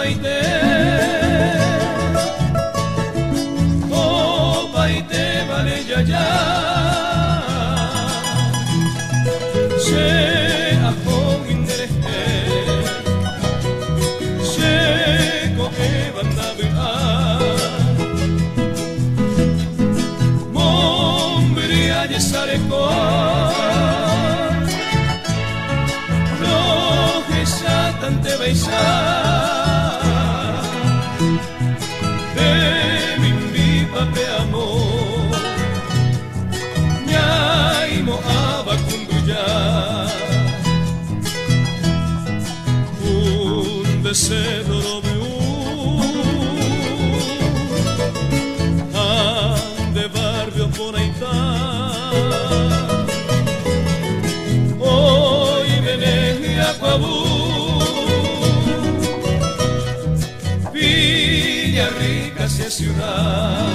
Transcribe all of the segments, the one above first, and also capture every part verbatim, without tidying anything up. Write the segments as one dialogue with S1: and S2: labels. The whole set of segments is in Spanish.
S1: paite, oh paite vale ya ya, se ajo inderete, se coge banda bea, mombria ya sale tante beijar de mi viva pe amor ñai mo abacunduya un deseo de un de barrio por ahí está hoy viene a Coabú Rica hacia ciudad.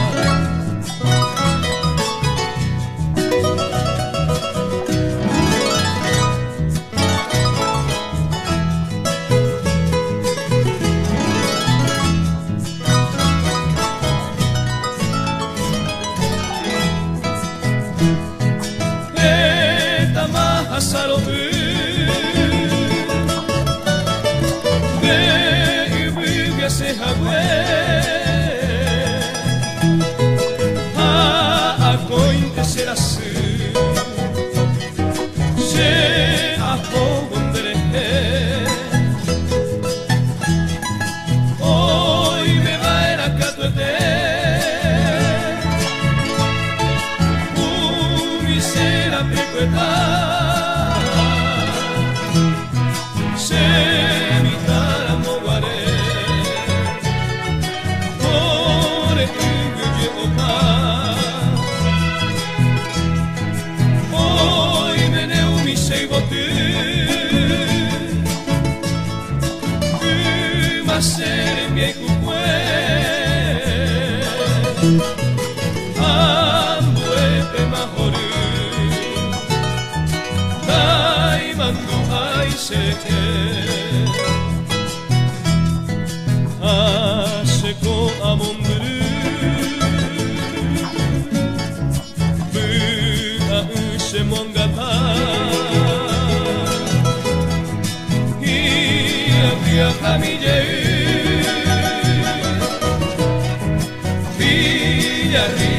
S1: Eta maha salobu de ibuga se hagüe será así, se apogondré. Hoy me va a ir a catuete, un será picueta, se mitara moguaré, por el que llevo más. Sei botu uma seremie kukue ambue pe mahoru dai mandu ai seke aseko amonduru buka ushe mongata Camille Villa